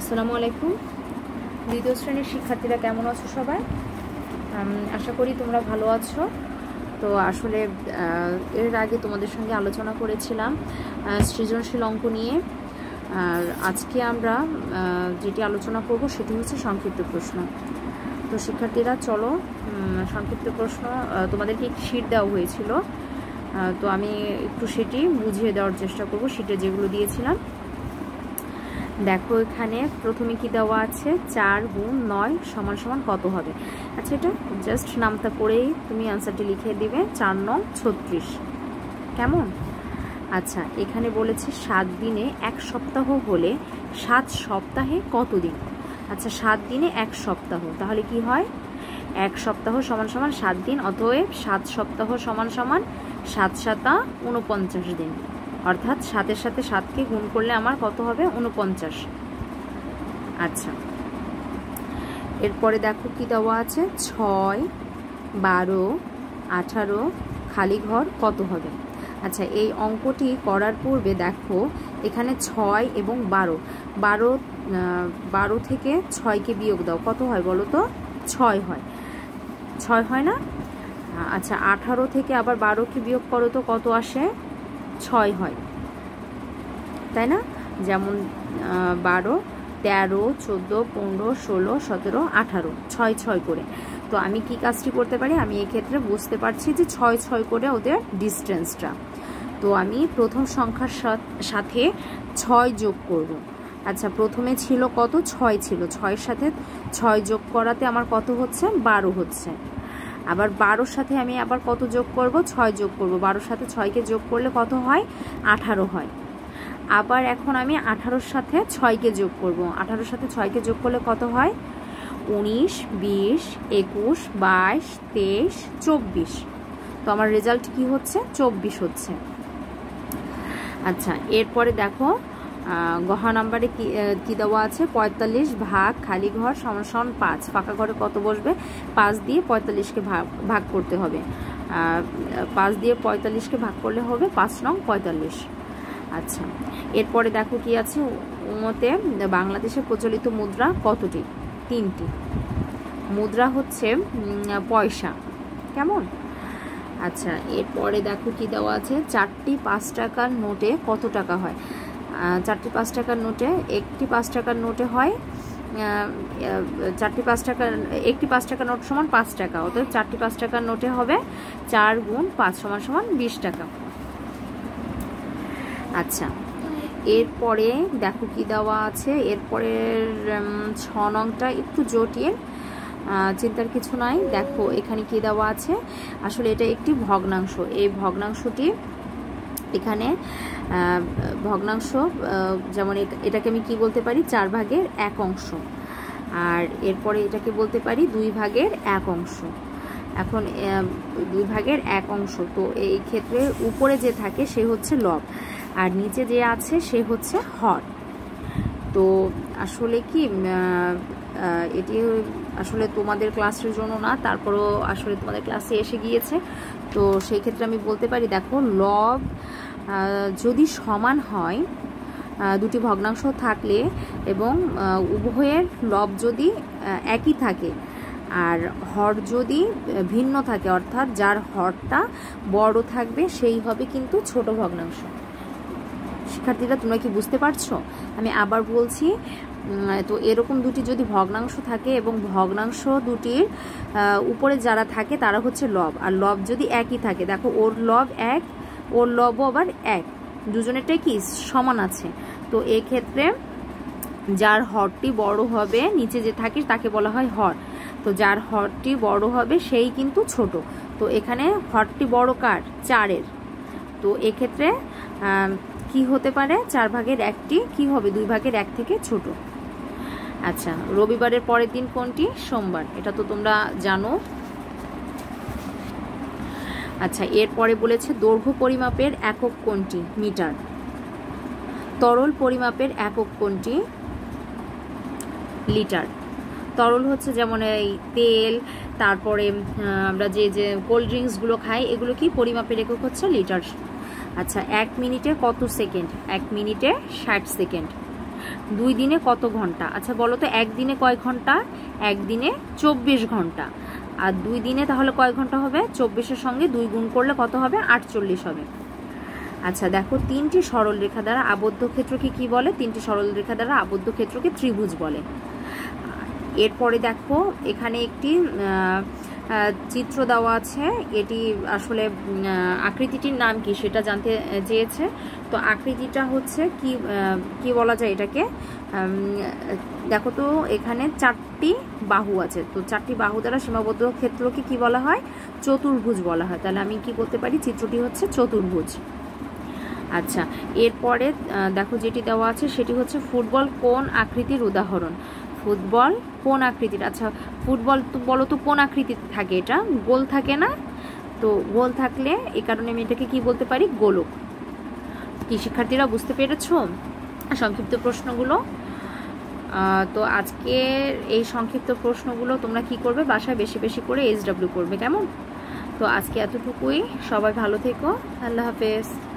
আসসালামু আলাইকুম দ্বিতীয় শ্রেণীর শিক্ষার্থীরা কেমন আছো সবাই? আশা করি তোমরা ভালো আছো। তো আসলে এর আগে তোমাদের সঙ্গে আলোচনা করেছিলাম সৃজনশীল অঙ্ক নিয়ে। আর আজকে আমরা যেটি আলোচনা করব সেটি হচ্ছে সংক্ষিপ্ত প্রশ্ন। তো শিক্ষার্থীরা চলো, সংক্ষিপ্ত প্রশ্ন তোমাদেরকে একটি শীট দেওয়া হয়েছিল, তো আমি একটু সেটি বুঝিয়ে দেওয়ার চেষ্টা করব। শীটে যেগুলো দিয়েছিলাম দেখো, এখানে প্রথমে কি দেওয়া আছে, 4 গুণ 9 সমান সমান কত হবে। আচ্ছা, এটা জাস্ট নামটা পড়েই তুমি আনসারটি লিখে দিবে। 4 9 36 কেমন? আচ্ছা, এখানে বলেছে 7 দিনে 1 সপ্তাহ হলে 7 সপ্তাহে কত দিন। আচ্ছা, 7 দিনে 1 সপ্তাহ, তাহলে কি হয়, 1 সপ্তাহ সমান সমান 7 দিন, অতএব 7 সপ্তাহ সমান সমান 7 7 49 দিন। অর্থাৎ 7-এর সাথে 7কে গুণ করলে আমার কত হবে, 49। আচ্ছা, এরপরে দেখো কি দেওয়া আছে, 6 12 18 খালি ঘর কত হবে। আচ্ছা, এই অঙ্কটি করার পূর্বে দেখো এখানে 6 এবং 12 থেকে 6কে বিয়োগ দাও, কত হয় বলো তো? 6 হয়, 6 হয় না? আচ্ছা, 18 থেকে আবার 12কে বিয়োগ করো তো কত আসে, 6 হয়, তাই না? যেমন 12 13 14 15 16 17 18 6 6 করে। তো আমি কি কাজটি করতে পারি, আমি এক্ষেত্রে বুঝতে পারছি যে 6 6 করে ওদের ডিস্টেন্সটা। তো আমি প্রথম সংখ্যার সাথে 6 যোগ করব। আচ্ছা, প্রথমে ছিল কত, 6 ছিল, 6-এর সাথে 6 যোগ করাতে আমার কত হচ্ছে, 12 হচ্ছে। আবার 12-র সাথে আমি আবার কত যোগ করব, 6 যোগ করব। 12-র সাথে 6কে যোগ করলে কত হয়, 18 হয়। আবার এখন আমি 18-র সাথে 6কে যোগ করব। 18-র সাথে 6কে যোগ করলে কত হয়, 19 20 21 22 23 24। তো আমার রেজাল্ট কি হচ্ছে, 24 হচ্ছে। আচ্ছা, এরপরে দেখো গহ নাম্বারে কি দেওয়া আছে, 45 ভাগ খালি ঘর সমান সমান 5। ফাঁকা ঘরে কত বসবে, 5 দিয়ে 45কে ভাগ করতে হবে। 5 দিয়ে 45কে ভাগ করলে হবে 5 নং 45। আচ্ছা, এরপরে দেখো কি আছে, মতে বাংলাদেশে প্রচলিত মুদ্রা কতটি, 3টি। মুদ্রা হচ্ছে পয়সা, কেমন? আচ্ছা, এরপরে দেখো কি দেওয়া আছে, 4টি 5 টাকার নোটে কত টাকা হয়। 4টি 5 টাকার নোটে, একটি 5 টাকার নোটে হয় 4টি 5 টাকার, একটি 5 টাকার নোট সমান 5 টাকা, অর্থাৎ 4টি 5 টাকার নোটে হবে 4 গুণ 5 সমান সমান 20 টাকা। আচ্ছা, এরপরে দেখো কি দেওয়া আছে, এরপরের 6 নংটা একটু জটিল, চিন্তার কিছু নাই। দেখো এখানে কি দেওয়া আছে, আসলে এটা একটি ভগ্নাংশ। এই ভগ্নাংশটি এখানে ভগ্নাংশ, যেমন এটাকে আমি কি বলতে পারি, 4 ভাগের 1 অংশ। আর এরপরে এটাকে বলতে পারি 2 ভাগের 1 অংশ। এখন 2 ভাগের 1 অংশ, তো এই ক্ষেত্রে উপরে যে থাকে সে হচ্ছে লব, আর নিচে যে আছে সে হচ্ছে হর। তো আসলে কি, এটি আসলে তোমাদের ক্লাসের জন্য না, তারপরও আসলে তোমাদের ক্লাসে এসে গিয়েছে। তো সেই ক্ষেত্রে আমি বলতে পারি, দেখো লব যদি সমান হয়, দুটি ভগ্নাংশ থাকলে এবং উভয়ের লব যদি একই থাকে আর হর যদি ভিন্ন থাকে, অর্থাৎ যার হরটা বড় থাকবে সেই হবে কিন্তু ছোট ভগ্নাংশ। শিক্ষার্থীরা তোমরা কি বুঝতে পারছো? আমি আবার বলছি, তো এরকম দুটি যদি ভগ্নাংশ থাকে এবং ভগ্নাংশ দুটির উপরে যারা থাকে তারা হচ্ছে লব, আর লব যদি একই থাকে, দেখো ওর লব 1, ওর লবও আবার 1, দুজনেরটাই কি সমান আছে। তো এক্ষেত্রে যার হরটি বড় হবে, নিচে যে থাকে তাকে বলা হয় হর। তো যার হরটি বড় হবে সেই কিন্তু ছোট। তো এখানে হরটি বড় কার, 4-এর। তো এক্ষেত্রে কি হতে পারে, 4 ভাগের 1টি কি হবে, 2 ভাগের 1 থেকে ছোট। আচ্ছা, রবিবারের পরের দিন কোনটি, সোমবার, এটা তো তোমরা জানো। আচ্ছা, এরপরে বলেছে দৈর্ঘ্য পরিমাপের একক কোনটি, মিটার। তরল পরিমাপের একক কোনটি, লিটার। তরল হচ্ছে যেমন এই তেল, তারপরে আমরা যে কোল্ড ড্রিঙ্কসগুলো খাই, এগুলো কি পরিমাপের একক হচ্ছে লিটার। আচ্ছা, 1 মিনিটে কত সেকেন্ড, 1 মিনিটে 60 সেকেন্ড। 2 দিনে কত ঘন্টা? আচ্ছা বলো তো, একদিনে কয় ঘন্টা? একদিনে 24 ঘন্টা। আর 2 দিনে তাহলে কয় ঘন্টা হবে? 24-এর সঙ্গে 2 গুণ করলে কত হবে? 48 হবে। আচ্ছা দেখো, 3টি সরল রেখা দ্বারা আবদ্ধ ক্ষেত্রকে কি বলে? 3টি সরল রেখা দ্বারা আবদ্ধ ক্ষেত্রকে ত্রিভুজ বলে। এরপরে দেখো, এখানে একটি চিত্র দেওয়া আছে। এটি আসলে আকৃতিটির নাম কি সেটা জানতে চেয়েছে। তো আকৃতিটা হচ্ছে কি বলা যায় এটাকে? দেখো তো, এখানে 4টি বাহু আছে। তো 4টি বাহু দ্বারা সীমাবদ্ধ ক্ষেত্রকে কি বলা হয়? চতুর্ভুজ বলা হয়। তাহলে আমি কি বলতে পারি? চিত্রটি হচ্ছে চতুর্ভুজ। আচ্ছা, এরপরে দেখো যেটি দেওয়া আছে সেটি হচ্ছে ফুটবল কোন আকৃতির উদাহরণ? ফুটবল কোন আকৃতির? আচ্ছা, ফুটবল তো বলো তো কোন আকৃতিতে থাকে? এটা গোল থাকে না? তো গোল থাকলে এই কারণে আমি এটাকে কি বলতে পারি? গোলক। কি শিক্ষার্থীরা বুঝতে পেরেছো সংক্ষিপ্ত প্রশ্নগুলো? তো আজকের এই সংক্ষিপ্ত প্রশ্নগুলো তোমরা কি করবে? বাসায় বেশি বেশি করে SW করবে, কেমন? তো আজকে এতটুকুই। সবাই ভালো থেকো। আল্লাহ হাফেজ।